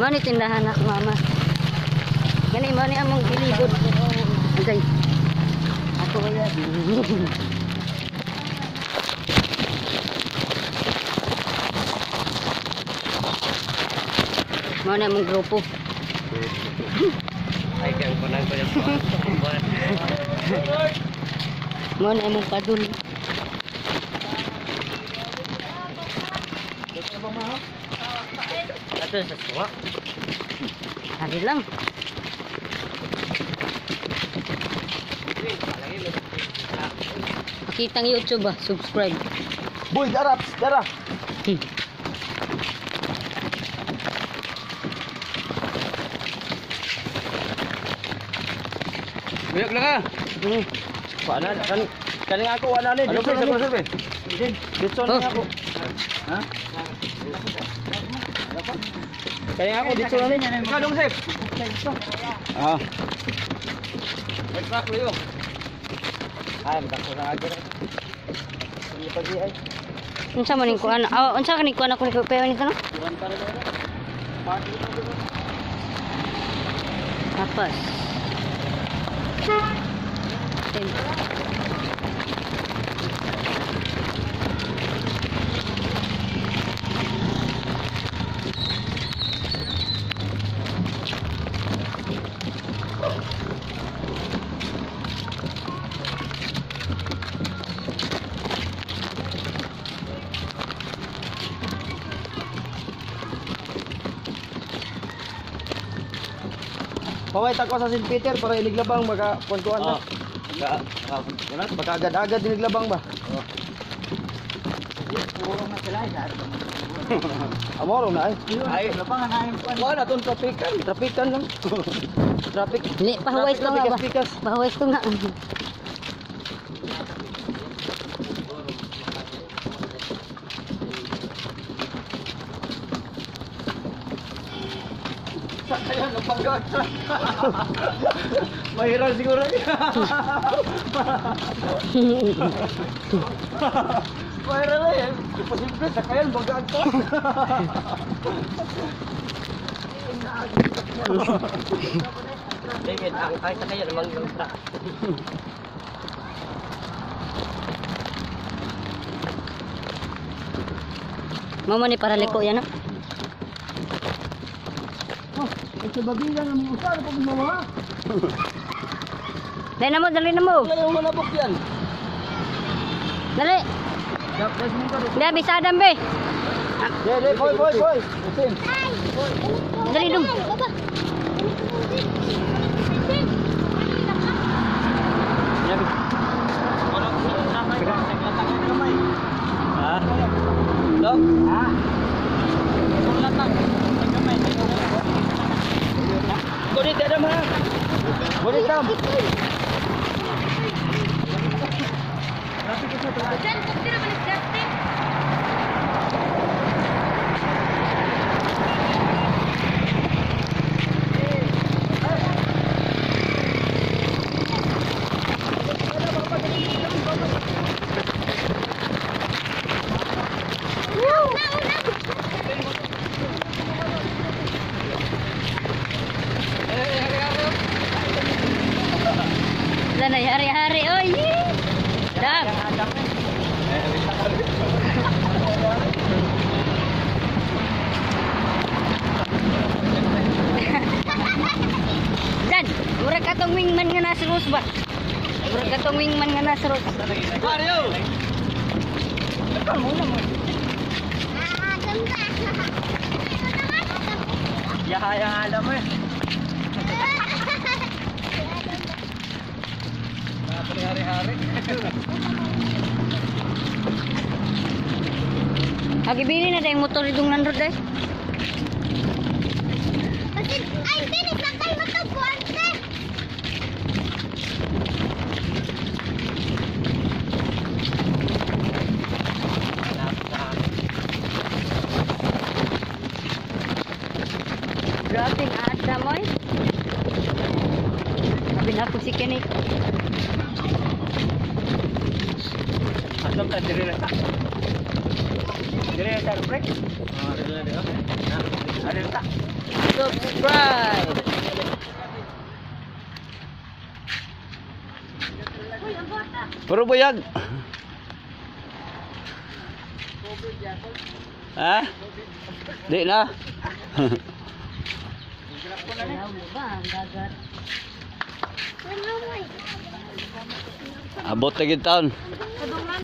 Mani tindahan nak mama. Gani mani among gilibot. Okay. Ako kaya. Mana among grupo. Ay kang kunang ko yan. Mana among padul. Ato sa suwa. Hari lang. Pakitang YouTube ah, subscribe. Boy, darap, darap. Buyak lang ah. Paano kaning ako wala ni. Ano pre, sa pre? Dito na ako. Ha? Kaning ako dito na ni. Kadong sip. Ah. Wait back yo. Ay, magko na agad. Sige pagi ay. Unsa man ning kuan? Unsa kaning kuan ako ni payo nito no? Tapas. Pawait ako sa St. Peter para iliglabang baka puntuan na. Baka agad-agad iliglabang ba? Puro na sila sa. Amoro na ay. Ay, labangan na yung kuan. Wala ton trapikan lang. Traffic. Ni pahuwais to nga ba? Pahuwais to nga. Ayan, napagod. Mahirap siguro. Mahirap na yan. Imposible, sakayan, bagaan to. David, ang kahit sakayan, namang yung truck. Mama ni para liko yan no? Ito bagilan ng mga usal pag mga. Dali na mo. Wala yung malabok yan. Dali. Dali bisadam be. Dali, boy. Dali dong. Ha? Dok? Ha? Gunit ada mah. Gunit tam. Sana hari-hari oi. Dam. Dan, murag katong wingman nga nasrus ba? Murag katong wingman nga nasrus. Mario. Ya yang ada mah. Hari-hari. Agibili na dayong motor idong nandrod day. Ay, tinis lang kayo matagpuan, te. Grabe nga ada mo eh. Sabi na ako si Kenny. Asam tak diri lah. Diri tak break. Oh, diri. Ada tak? subscribe. Puro buyag. Ha? Di na. Ayaw mo ba ang dagat? Ano, may? Abot na gid taon.